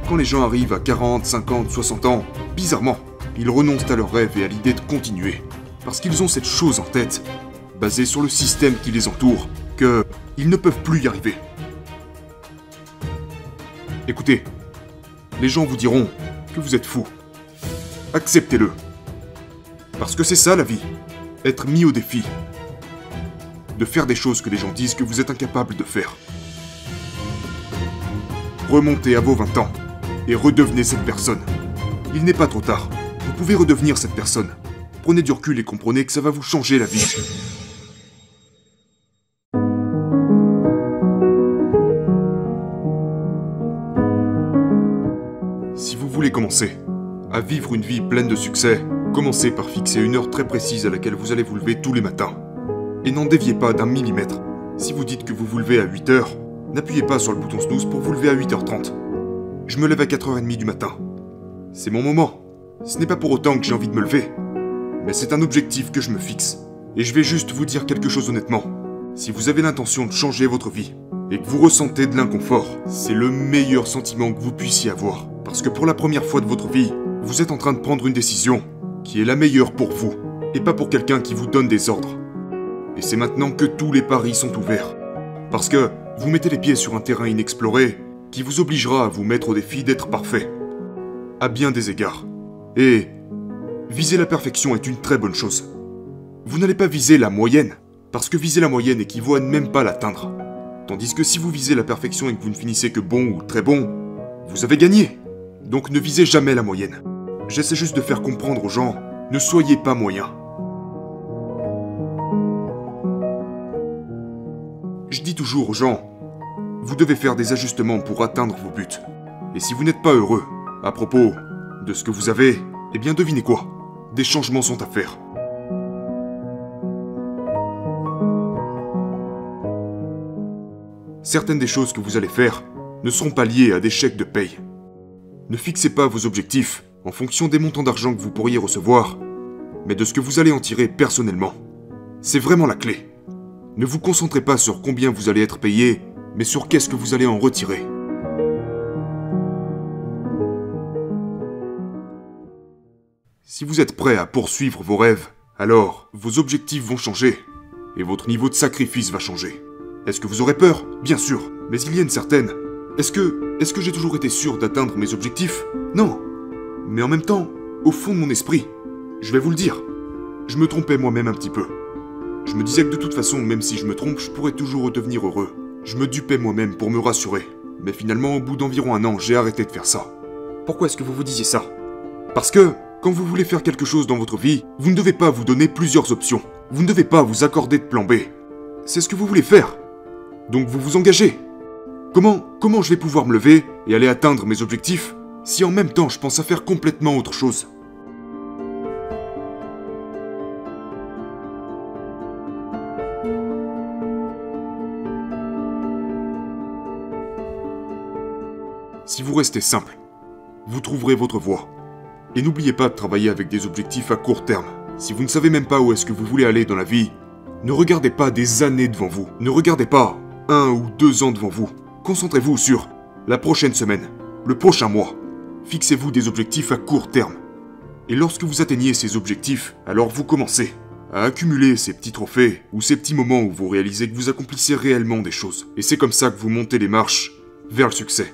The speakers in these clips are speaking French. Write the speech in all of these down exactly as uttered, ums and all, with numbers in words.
Quand les gens arrivent à quarante, cinquante, soixante ans, bizarrement, ils renoncent à leurs rêves et à l'idée de continuer. Parce qu'ils ont cette chose en tête, basée sur le système qui les entoure, que ils ne peuvent plus y arriver. Écoutez, les gens vous diront que vous êtes fou. Acceptez-le. Parce que c'est ça la vie, être mis au défi. De faire des choses que les gens disent que vous êtes incapable de faire. Remontez à vos vingt ans et redevenez cette personne. Il n'est pas trop tard. Vous pouvez redevenir cette personne. Prenez du recul et comprenez que ça va vous changer la vie. Si vous voulez commencer à vivre une vie pleine de succès, commencez par fixer une heure très précise à laquelle vous allez vous lever tous les matins. Et n'en déviez pas d'un millimètre. Si vous dites que vous vous levez à huit heures, n'appuyez pas sur le bouton snooze pour vous lever à huit heures trente. Je me lève à quatre heures trente du matin. C'est mon moment. Ce n'est pas pour autant que j'ai envie de me lever. Mais c'est un objectif que je me fixe. Et je vais juste vous dire quelque chose honnêtement. Si vous avez l'intention de changer votre vie, et que vous ressentez de l'inconfort, c'est le meilleur sentiment que vous puissiez avoir. Parce que pour la première fois de votre vie, vous êtes en train de prendre une décision qui est la meilleure pour vous, et pas pour quelqu'un qui vous donne des ordres. Et c'est maintenant que tous les paris sont ouverts. Parce que vous mettez les pieds sur un terrain inexploré qui vous obligera à vous mettre au défi d'être parfait. À bien des égards. Et viser la perfection est une très bonne chose. Vous n'allez pas viser la moyenne, parce que viser la moyenne équivaut à ne même pas l'atteindre. Tandis que si vous visez la perfection et que vous ne finissez que bon ou très bon, vous avez gagné. Donc ne visez jamais la moyenne. J'essaie juste de faire comprendre aux gens, ne soyez pas moyen. Je dis toujours aux gens, vous devez faire des ajustements pour atteindre vos buts. Et si vous n'êtes pas heureux à propos de ce que vous avez, eh bien devinez quoi? Des changements sont à faire. Certaines des choses que vous allez faire ne seront pas liées à des chèques de paye. Ne fixez pas vos objectifs en fonction des montants d'argent que vous pourriez recevoir, mais de ce que vous allez en tirer personnellement. C'est vraiment la clé. Ne vous concentrez pas sur combien vous allez être payé, mais sur qu'est-ce que vous allez en retirer. Si vous êtes prêt à poursuivre vos rêves, alors vos objectifs vont changer, et votre niveau de sacrifice va changer. Est-ce que vous aurez peur? Bien sûr, mais il y a une certaine. Est-ce que... Est-ce que j'ai toujours été sûr d'atteindre mes objectifs? Non. Mais en même temps, au fond de mon esprit, je vais vous le dire, je me trompais moi-même un petit peu. Je me disais que de toute façon, même si je me trompe, je pourrais toujours redevenir heureux. Je me dupais moi-même pour me rassurer. Mais finalement, au bout d'environ un an, j'ai arrêté de faire ça. Pourquoi est-ce que vous vous disiez ça? Parce que, quand vous voulez faire quelque chose dans votre vie, vous ne devez pas vous donner plusieurs options. Vous ne devez pas vous accorder de plan B. C'est ce que vous voulez faire. Donc vous vous engagez. Comment, comment je vais pouvoir me lever et aller atteindre mes objectifs si en même temps je pense à faire complètement autre chose? Si vous restez simple, vous trouverez votre voie. Et n'oubliez pas de travailler avec des objectifs à court terme. Si vous ne savez même pas où est-ce que vous voulez aller dans la vie, ne regardez pas des années devant vous. Ne regardez pas un ou deux ans devant vous. Concentrez-vous sur la prochaine semaine, le prochain mois. Fixez-vous des objectifs à court terme. Et lorsque vous atteignez ces objectifs, alors vous commencez à accumuler ces petits trophées ou ces petits moments où vous réalisez que vous accomplissez réellement des choses. Et c'est comme ça que vous montez les marches vers le succès.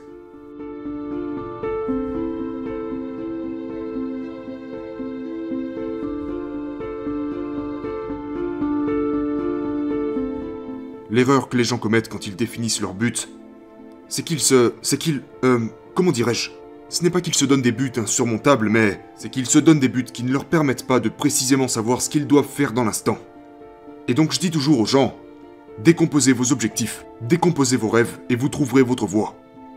L'erreur que les gens commettent quand ils définissent leur but, c'est qu'ils se... c'est qu'ils... Euh... Comment dirais-je? Ce n'est pas qu'ils se donnent des buts insurmontables, mais c'est qu'ils se donnent des buts qui ne leur permettent pas de précisément savoir ce qu'ils doivent faire dans l'instant. Et donc je dis toujours aux gens, décomposez vos objectifs, décomposez vos rêves, et vous trouverez votre voie.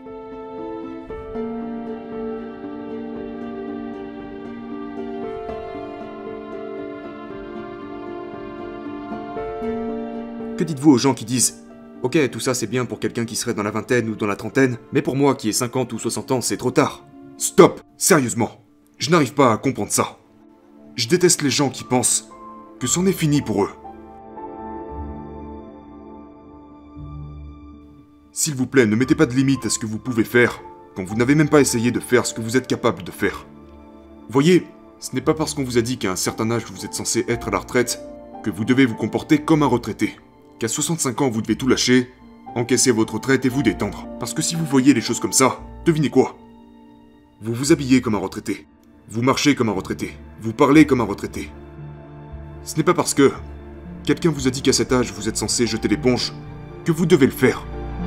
Que dites-vous aux gens qui disent « Ok, tout ça c'est bien pour quelqu'un qui serait dans la vingtaine ou dans la trentaine, mais pour moi qui ai cinquante ou soixante ans, c'est trop tard. » Stop! Sérieusement, je n'arrive pas à comprendre ça. Je déteste les gens qui pensent que c'en est fini pour eux. S'il vous plaît, ne mettez pas de limite à ce que vous pouvez faire, quand vous n'avez même pas essayé de faire ce que vous êtes capable de faire. Voyez, ce n'est pas parce qu'on vous a dit qu'à un certain âge vous êtes censé être à la retraite que vous devez vous comporter comme un retraité. Qu'à soixante-cinq ans vous devez tout lâcher, encaisser votre retraite et vous détendre. Parce que si vous voyez les choses comme ça, devinez quoi? Vous vous habillez comme un retraité. Vous marchez comme un retraité. Vous parlez comme un retraité. Ce n'est pas parce que quelqu'un vous a dit qu'à cet âge vous êtes censé jeter l'éponge que vous devez le faire.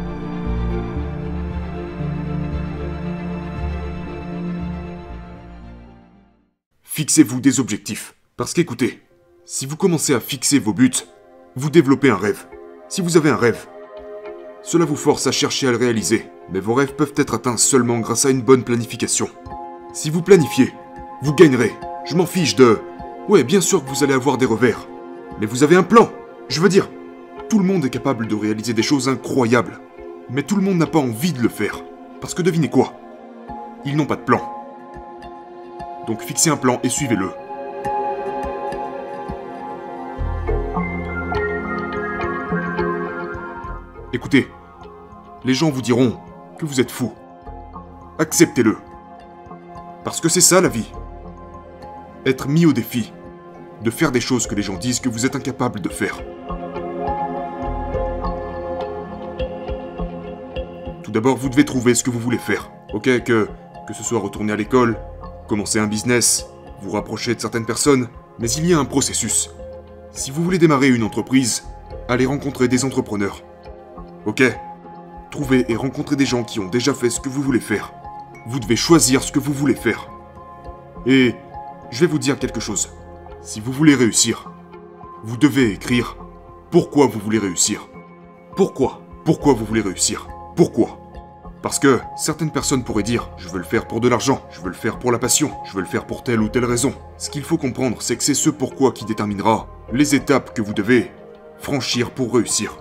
Fixez-vous des objectifs. Parce qu'écoutez, si vous commencez à fixer vos buts, vous développez un rêve. Si vous avez un rêve, cela vous force à chercher à le réaliser. Mais vos rêves peuvent être atteints seulement grâce à une bonne planification. Si vous planifiez, vous gagnerez. Je m'en fiche de... Ouais, bien sûr que vous allez avoir des revers. Mais vous avez un plan. Je veux dire, tout le monde est capable de réaliser des choses incroyables. Mais tout le monde n'a pas envie de le faire. Parce que devinez quoi? Ils n'ont pas de plan. Donc fixez un plan et suivez-le. Écoutez, les gens vous diront que vous êtes fou. Acceptez-le. Parce que c'est ça la vie. Être mis au défi. De faire des choses que les gens disent que vous êtes incapable de faire. Tout d'abord, vous devez trouver ce que vous voulez faire. Ok, que, que ce soit retourner à l'école, commencer un business, vous rapprocher de certaines personnes, mais il y a un processus. Si vous voulez démarrer une entreprise, allez rencontrer des entrepreneurs. Ok? Trouvez et rencontrez des gens qui ont déjà fait ce que vous voulez faire. Vous devez choisir ce que vous voulez faire. Et je vais vous dire quelque chose. Si vous voulez réussir, vous devez écrire pourquoi vous voulez réussir. Pourquoi? Pourquoi vous voulez réussir? Pourquoi? Parce que certaines personnes pourraient dire « je veux le faire pour de l'argent, je veux le faire pour la passion, je veux le faire pour telle ou telle raison ». Ce qu'il faut comprendre, c'est que c'est ce pourquoi qui déterminera les étapes que vous devez franchir pour réussir.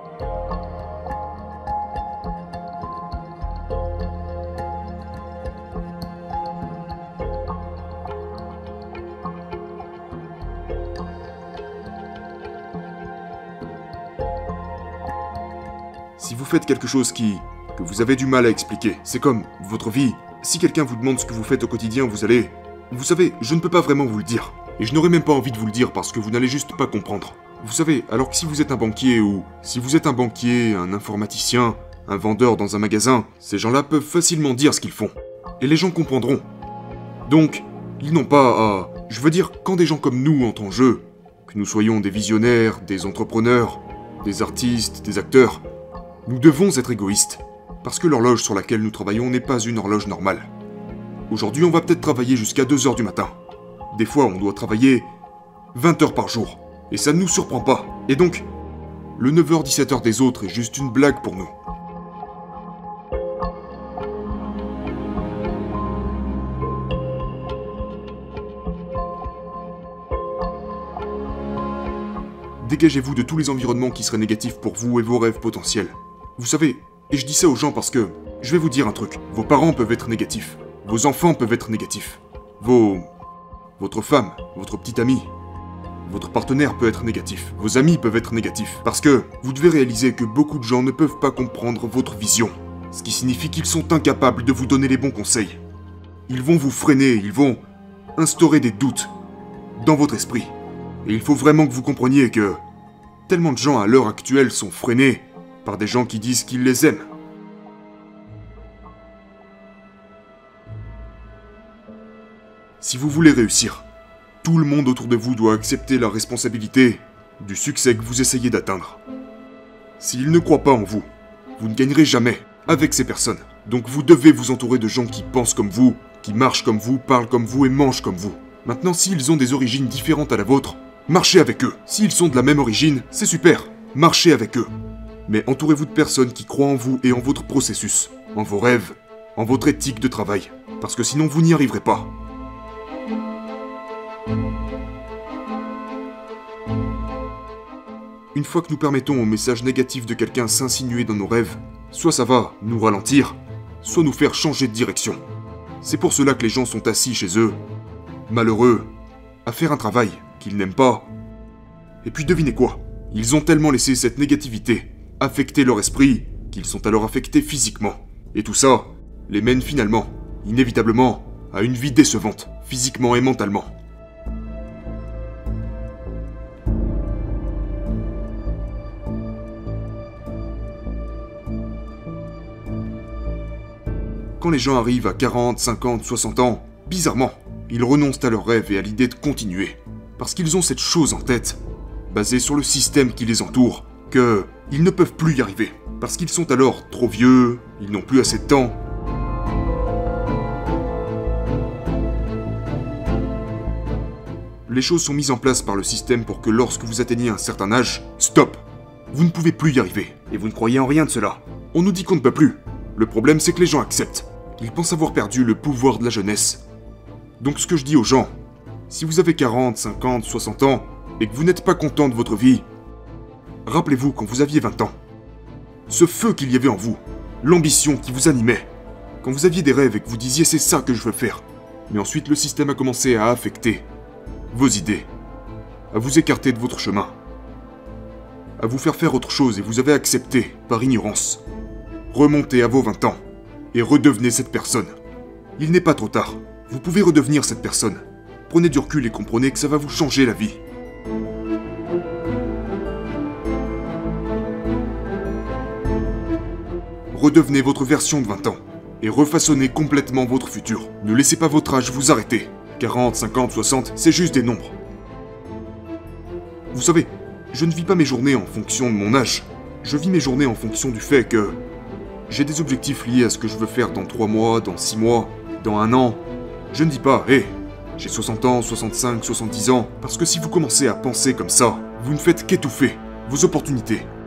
Si vous faites quelque chose qui... que vous avez du mal à expliquer, c'est comme votre vie. Si quelqu'un vous demande ce que vous faites au quotidien, vous allez... Vous savez, je ne peux pas vraiment vous le dire. Et je n'aurais même pas envie de vous le dire parce que vous n'allez juste pas comprendre. Vous savez, alors que si vous êtes un banquier ou... Si vous êtes un banquier, un informaticien, un vendeur dans un magasin, ces gens-là peuvent facilement dire ce qu'ils font. Et les gens comprendront. Donc, ils n'ont pas à... Je veux dire, quand des gens comme nous entrent en jeu, que nous soyons des visionnaires, des entrepreneurs, des artistes, des acteurs... Nous devons être égoïstes, parce que l'horloge sur laquelle nous travaillons n'est pas une horloge normale. Aujourd'hui, on va peut-être travailler jusqu'à deux heures du matin. Des fois, on doit travailler vingt heures par jour, et ça ne nous surprend pas. Et donc, le neuf heures dix-sept heures des autres est juste une blague pour nous. Dégagez-vous de tous les environnements qui seraient négatifs pour vous et vos rêves potentiels. Vous savez, et je dis ça aux gens parce que, je vais vous dire un truc, vos parents peuvent être négatifs, vos enfants peuvent être négatifs, vos... votre femme, votre petite amie, votre partenaire peut être négatif, vos amis peuvent être négatifs, parce que vous devez réaliser que beaucoup de gens ne peuvent pas comprendre votre vision, ce qui signifie qu'ils sont incapables de vous donner les bons conseils. Ils vont vous freiner, ils vont instaurer des doutes dans votre esprit. Et il faut vraiment que vous compreniez que tellement de gens à l'heure actuelle sont freinés par des gens qui disent qu'ils les aiment. Si vous voulez réussir, tout le monde autour de vous doit accepter la responsabilité du succès que vous essayez d'atteindre. S'ils ne croient pas en vous, vous ne gagnerez jamais avec ces personnes. Donc vous devez vous entourer de gens qui pensent comme vous, qui marchent comme vous, parlent comme vous et mangent comme vous. Maintenant, s'ils ont des origines différentes à la vôtre, marchez avec eux. S'ils sont de la même origine, c'est super. Marchez avec eux. Mais entourez-vous de personnes qui croient en vous et en votre processus, en vos rêves, en votre éthique de travail. Parce que sinon, vous n'y arriverez pas. Une fois que nous permettons au message négatif de quelqu'un s'insinuer dans nos rêves, soit ça va nous ralentir, soit nous faire changer de direction. C'est pour cela que les gens sont assis chez eux, malheureux, à faire un travail qu'ils n'aiment pas. Et puis devinez quoi? Ils ont tellement laissé cette négativité affecter leur esprit qu'ils sont alors affectés physiquement. Et tout ça, les mène finalement, inévitablement, à une vie décevante, physiquement et mentalement. Quand les gens arrivent à quarante, cinquante, soixante ans, bizarrement, ils renoncent à leurs rêves et à l'idée de continuer. Parce qu'ils ont cette chose en tête, basée sur le système qui les entoure, que ils ne peuvent plus y arriver. Parce qu'ils sont alors trop vieux, ils n'ont plus assez de temps. Les choses sont mises en place par le système pour que lorsque vous atteignez un certain âge, stop! Vous ne pouvez plus y arriver. Et vous ne croyez en rien de cela. On nous dit qu'on ne peut plus. Le problème, c'est que les gens acceptent. Ils pensent avoir perdu le pouvoir de la jeunesse. Donc ce que je dis aux gens, si vous avez quarante, cinquante, soixante ans, et que vous n'êtes pas content de votre vie, rappelez-vous quand vous aviez vingt ans. Ce feu qu'il y avait en vous, l'ambition qui vous animait, quand vous aviez des rêves et que vous disiez c'est ça que je veux faire. Mais ensuite le système a commencé à affecter vos idées, à vous écarter de votre chemin, à vous faire faire autre chose et vous avez accepté par ignorance. Remontez à vos vingt ans et redevenez cette personne. Il n'est pas trop tard. Vous pouvez redevenir cette personne. Prenez du recul et comprenez que ça va vous changer la vie. Redevenez votre version de vingt ans et refaçonnez complètement votre futur. Ne laissez pas votre âge vous arrêter. quarante, cinquante, soixante, c'est juste des nombres. Vous savez, je ne vis pas mes journées en fonction de mon âge. Je vis mes journées en fonction du fait que j'ai des objectifs liés à ce que je veux faire dans trois mois, dans six mois, dans un an. Je ne dis pas, hé, hey, j'ai soixante ans, soixante-cinq, soixante-dix ans, parce que si vous commencez à penser comme ça, vous ne faites qu'étouffer vos opportunités.